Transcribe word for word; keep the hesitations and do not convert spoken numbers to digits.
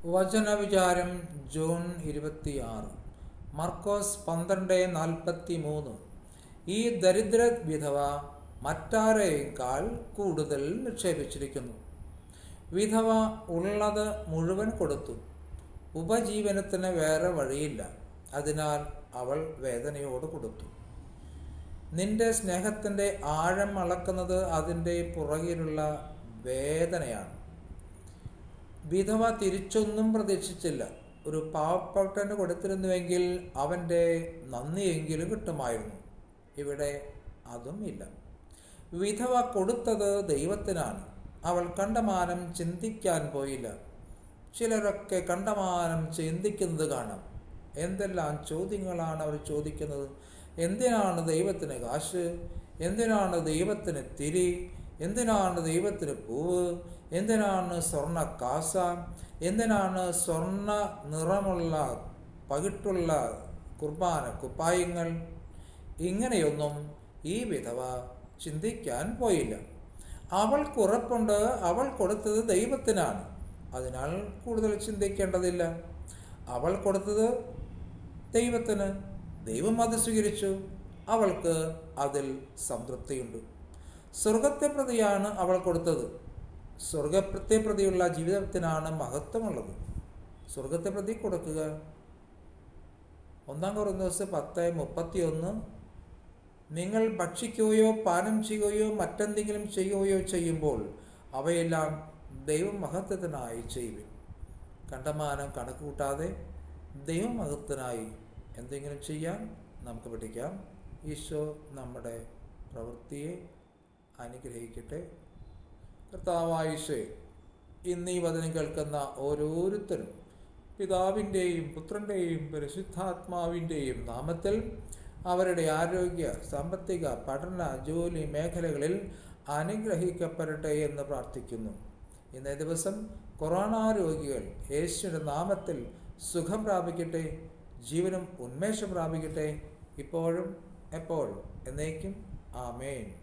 വചനവിചാരം June ഇരുപത്തിയാറ്. മർക്കോസ് പന്ത്രണ്ട് നാൽപ്പത്തി മൂന്ന്. ഈ ദരിദ്ര വിധവ മറ്റാരേക്കാൾ കൂടുതൽ നിക്ഷേപിച്ചിരിക്കുന്നു. വിധവ ഉള്ളത് മുഴുവൻ കൊടുത്തു. ഉപജീവനത്തിന് വേറെ വഴിയില്ല. അതിനാൽ അവൾ വേദനയോട് കൊടുത്തു. നിന്റെ സ്നേഹത്തിൻ്റെ ആഴം അളക്കുന്നത് അതിൻ്റെ പുറകിലുള്ള വേദനയാണ്. വിധവ തിരിച്ചൊന്നും പ്രതീക്ഷിച്ചില്ല. ഒരു പാവപ്പെട്ടവന് കൊടുത്തിരുന്നുവെങ്കിൽ അവൻ്റെ നന്ദിയെങ്കിലും കിട്ടുമായിരുന്നു. ഇവിടെ അതും ഇല്ല. വിധവ കൊടുത്തത് ദൈവത്തിനാണ്. അവൾ കണ്ടമാനം ചിന്തിക്കാൻ പോയില്ല. ചിലരൊക്കെ കണ്ടമാനം ചിന്തിക്കുന്നത് കാണാം. എന്തെല്ലാം ചോദ്യങ്ങളാണ് അവർ ചോദിക്കുന്നത്. എന്തിനാണ് ദൈവത്തിന് കാശ്? എന്തിനാണ് ദൈവത്തിന് തിരി? എന്തിനാണ് ദൈവത്തിന് പൂവ്? എന്തിനാണ് സ്വർണ്ണ കാസ? എന്തിനാണ് സ്വർണ്ണ നിറമുള്ള പകിട്ടുള്ള കുർബാന കുപ്പായങ്ങൾ? ഇങ്ങനെയൊന്നും ഈ വിധവ ചിന്തിക്കാൻ പോയില്ല. അവൾക്ക് ഉറപ്പുണ്ട് അവൾ കൊടുത്തത് ദൈവത്തിനാണ്. അതിനാൽ കൂടുതൽ ചിന്തിക്കേണ്ടതില്ല. അവൾ കൊടുത്തത് ദൈവത്തിന്. ദൈവം അത് സ്വീകരിച്ചു. അവൾക്ക് അതിൽ സംതൃപ്തിയുണ്ട്. സ്വർഗത്തെ പ്രതിയാണ് അവൾ കൊടുത്തത്. സ്വർഗത്തെ പ്രതിയുള്ള ജീവിതത്തിനാണ് മഹത്വമുള്ളത്. സ്വർഗത്തെ പ്രതി കൊടുക്കുക. ഒന്നാം കൊറിന്തോസ് പത്ത് മുപ്പത്തി ഒന്ന്. നിങ്ങൾ ഭക്ഷിക്കുകയോ പാനം ചെയ്യുകയോ മറ്റെന്തെങ്കിലും ചെയ്യുകയോ ചെയ്യുമ്പോൾ അവയെല്ലാം ദൈവമഹത്വത്തിനായി ചെയ്യുവിൻ. കണ്ടമാനം കണക്ക് കൂട്ടാതെ ദൈവമഹത്വത്തിനായി എന്തെങ്കിലും ചെയ്യാൻ നമുക്ക് പഠിക്കാം. ഈശോ നമ്മുടെ പ്രവൃത്തിയെ അനുഗ്രഹിക്കട്ടെ. കർത്താവായ ഈശോയെ, ഇന്ന് ഈ വചനം കേൾക്കുന്ന ഓരോരുത്തരും പിതാവിൻ്റെയും പുത്രൻ്റെയും പരിശുദ്ധാത്മാവിൻ്റെയും നാമത്തിൽ അവരുടെ ആരോഗ്യ, സാമ്പത്തിക, പഠന, ജോലി മേഖലകളിൽ അനുഗ്രഹിക്കപ്പെടട്ടെ എന്ന് പ്രാർത്ഥിക്കുന്നു. ഇന്നേ ദിവസം കൊറോണ രോഗികൾ യേശുവിൻ്റെ നാമത്തിൽ സുഖം പ്രാപിക്കട്ടെ, ജീവനും ഉന്മേഷം പ്രാപിക്കട്ടെ, ഇപ്പോഴും എപ്പോഴും എന്നേക്കും. ആമേൻ.